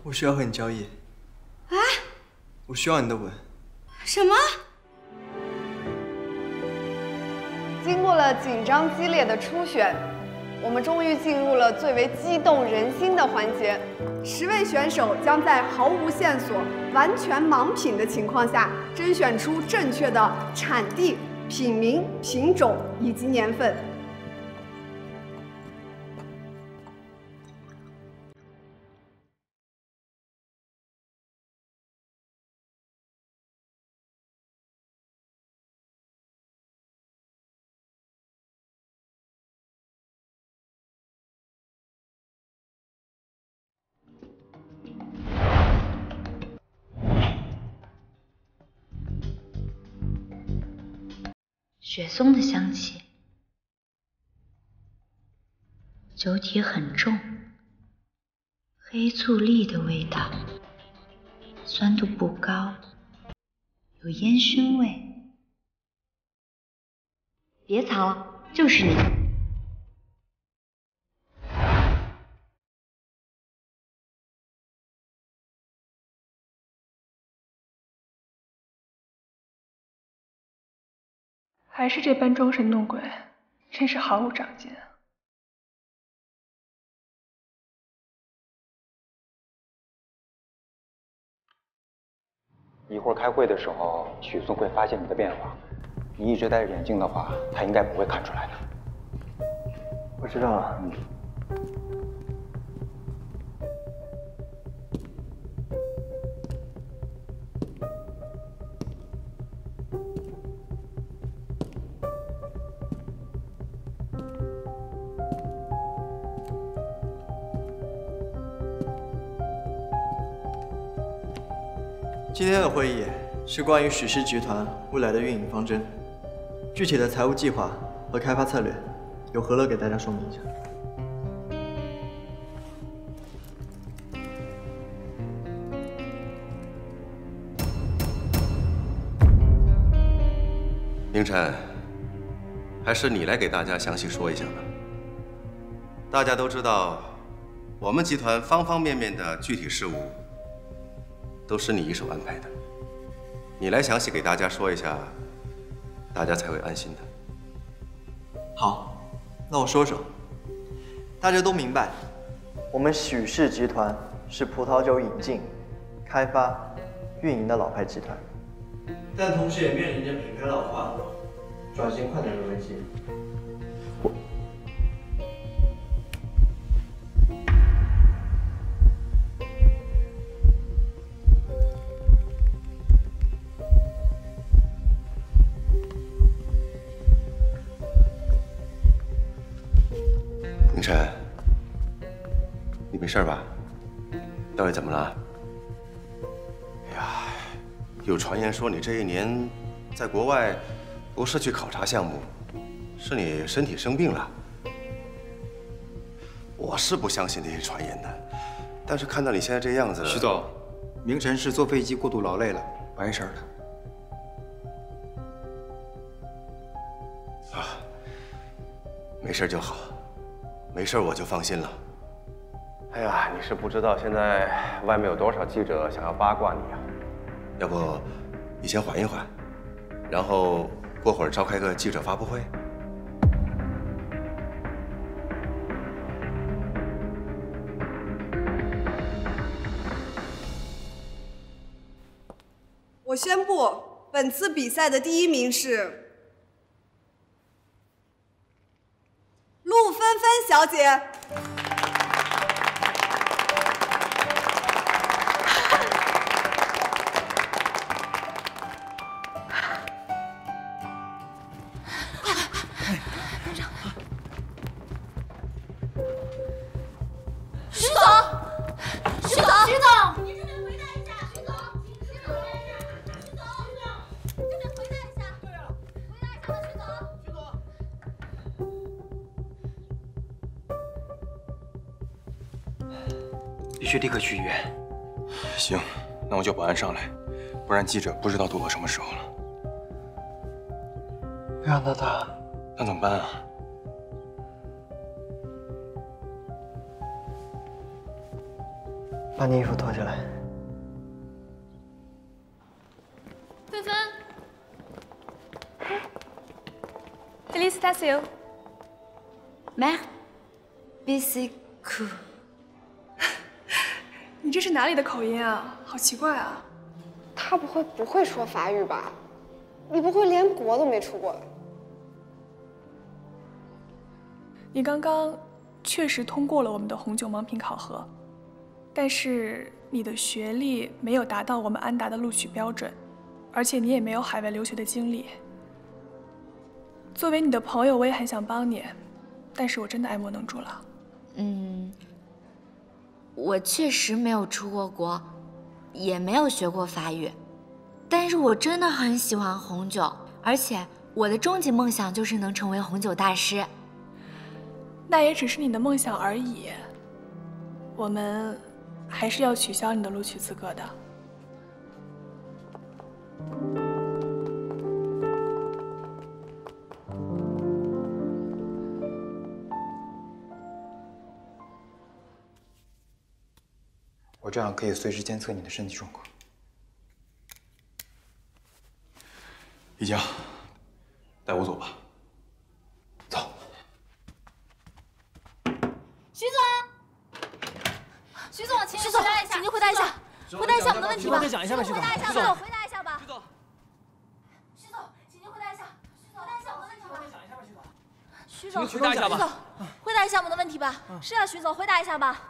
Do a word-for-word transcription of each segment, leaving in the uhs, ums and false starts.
我需要和你交易。 啊？ 我需要你的吻。 什么？ 经过了紧张激烈的初选，我们终于进入了最为激动人心的环节。十位选手将在毫无线索、完全盲品的情况下，甄选出正确的产地、品名、品种以及年份。 雪松的香气，酒体很重，黑醋栗的味道，酸度不高，有烟熏味。别藏了，就是你。 还是这般装神弄鬼，真是毫无长进啊！ 一会儿开会的时候，许嵩会发现你的变化。你一直戴着眼镜的话，他应该不会看出来的。 我知道了。嗯。 今天的会议是关于许氏集团未来的运营方针，具体的财务计划和开发策略，由何乐给大家说明一下。 明晨，还是你来给大家详细说一下吧。大家都知道，我们集团方方面面的具体事务。 都是你一手安排的，你来详细给大家说一下，大家才会安心的。 好，那我说说，大家都明白，我们许氏集团是葡萄酒引进、开发、运营的老牌集团，但同时也面临着品牌老化、转型困难的危机。我。 明晨，你没事吧？到底怎么了？哎呀，有传言说你这一年在国外不是去考察项目，是你身体生病了。我是不相信这些传言的，但是看到你现在这样子， 徐总，明晨是坐飞机过度劳累了，完事儿了。 啊，没事就好。 没事，我就放心了。哎呀，你是不知道现在外面有多少记者想要八卦你啊！要不，你先缓一缓，然后过会儿召开个记者发布会。 我宣布，本次比赛的第一名是。 陆芬芬小姐， 徐总，徐总，徐总，你这边回答一下，徐总，徐总回答一下，徐总，徐总，这边回答一下，对呀，回答一下吧，徐总，徐总。 必须立刻去医院。行，那我叫保安上来，不然记者不知道躲到什么时候了。 让他打， 那怎么办啊？ 把你衣服脱下来。 芬芬 ，Félicitations。 Merci beaucoup。 你这是哪里的口音啊？好奇怪啊！ 他不会不会说法语吧？你不会连国都没出过来？ 你刚刚确实通过了我们的红酒盲品考核，但是你的学历没有达到我们安达的录取标准，而且你也没有海外留学的经历。作为你的朋友，我也很想帮你，但是我真的爱莫能助了。 嗯，我确实没有出过国，也没有学过法语，但是我真的很喜欢红酒，而且我的终极梦想就是能成为红酒大师。 那也只是你的梦想而已，我们还是要取消你的录取资格的。 我这样可以随时监测你的身体状况。 一江，带我走吧。走。 徐总，徐总，请你回答一下，请您回答一下，回答一下我们的问题吧。 再讲一下吧，徐总。 回答一下，徐总，回答一下吧。徐总，徐总，请您回答一下，回答一下我们的问题吧。再讲一下吧，徐总。徐总， 回答一下吧。 徐总，回答一下我们的问题吧。是啊，徐总，回答一下吧。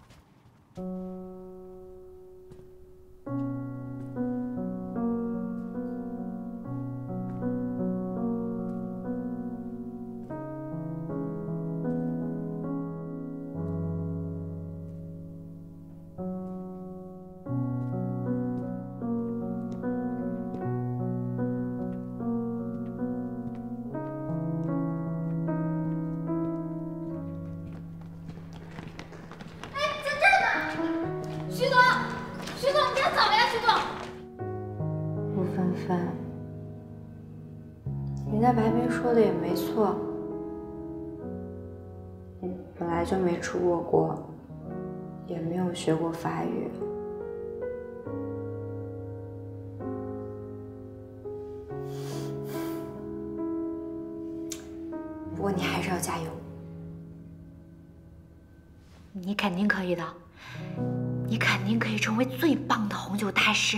徐总，徐总，你别走呀，徐总。 陆芬芬，人家白冰说的也没错，你本来就没出过国，也没有学过法语。不过你还是要加油，你肯定可以的。你肯定可以成为最棒的红酒大师。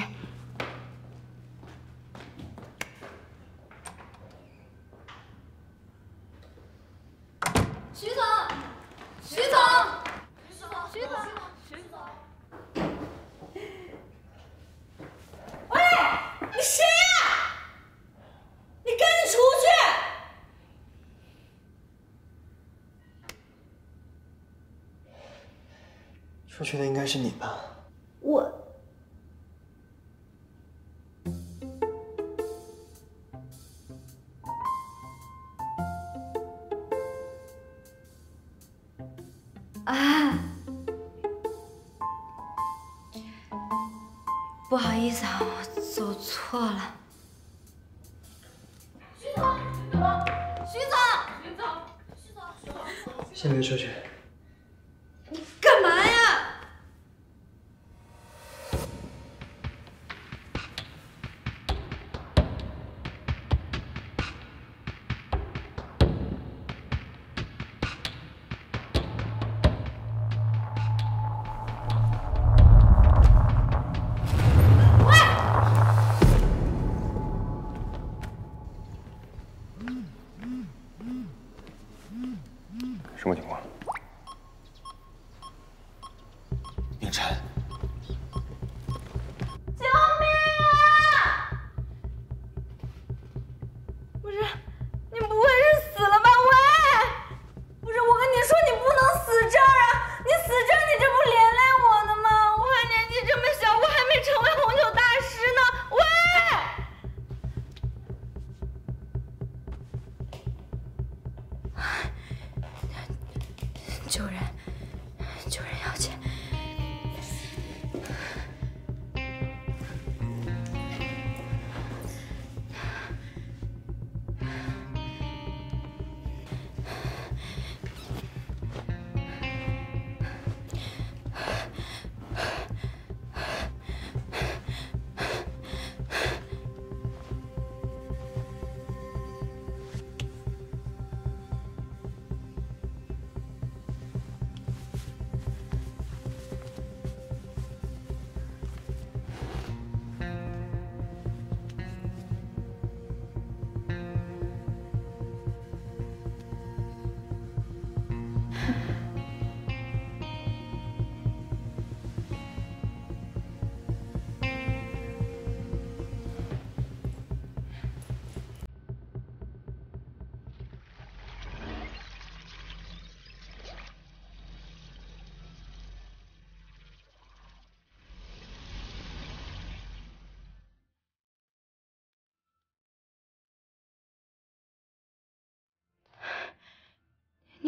徐总，徐总，徐总，徐总，徐总。喂，你谁呀？你赶紧出去！ 出去的应该是你吧？ 我。啊，不好意思啊，我走错了。 徐总，徐总，徐总，徐总，徐总， 先别出去。 干嘛呀？ 什么情况？ 秉辰， 救命啊！不是，你不会是死了吧？喂，不是，我跟你说，你不能死这儿啊！你死这儿，你这不连累我呢吗？我还年纪这么小，我还没成为红酒大师呢。喂！ 救人，救人要钱。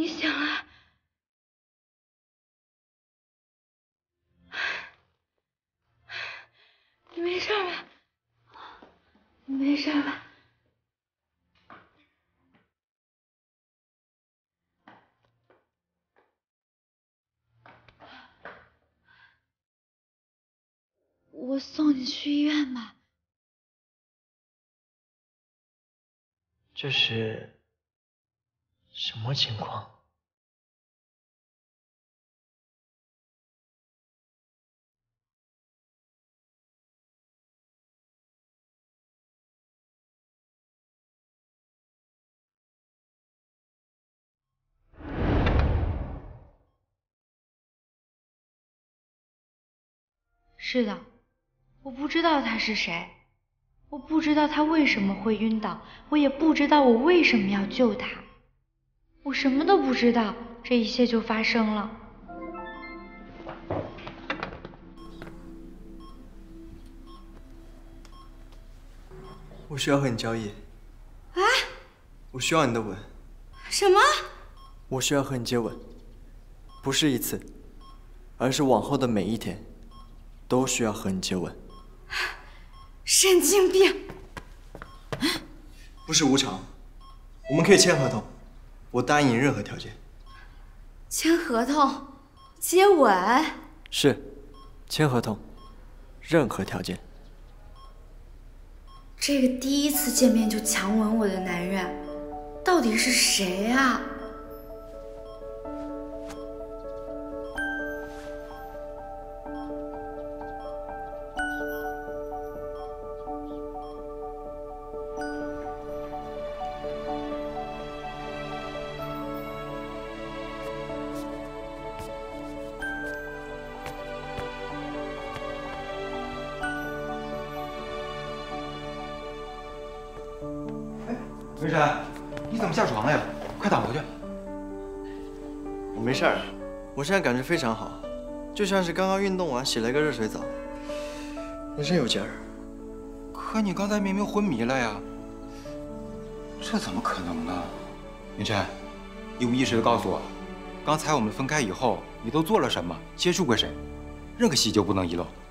你醒了。你没事吧？你没事吧？我送你去医院吧。 这是什么情况？ 是的，我不知道他是谁，我不知道他为什么会晕倒，我也不知道我为什么要救他，我什么都不知道，这一切就发生了。 我需要和你交易。 啊？ 我需要你的吻。 什么？ 我需要和你接吻，不是一次，而是往后的每一天，都需要和你接吻。 神经病！ 不是无偿，我们可以签合同，我答应你任何条件。 签合同，接吻？ 是，签合同，任何条件。 这个第一次见面就强吻我的男人，到底是谁啊？ 文山，你怎么下床了呀？快躺回去。 我没事儿，我现在感觉非常好，就像是刚刚运动完洗了一个热水澡，浑身有劲儿。 可你刚才明明昏迷了呀！这怎么可能呢？云晨，一五一十的告诉我，刚才我们分开以后，你都做了什么，接触过谁？任何细节不能遗漏。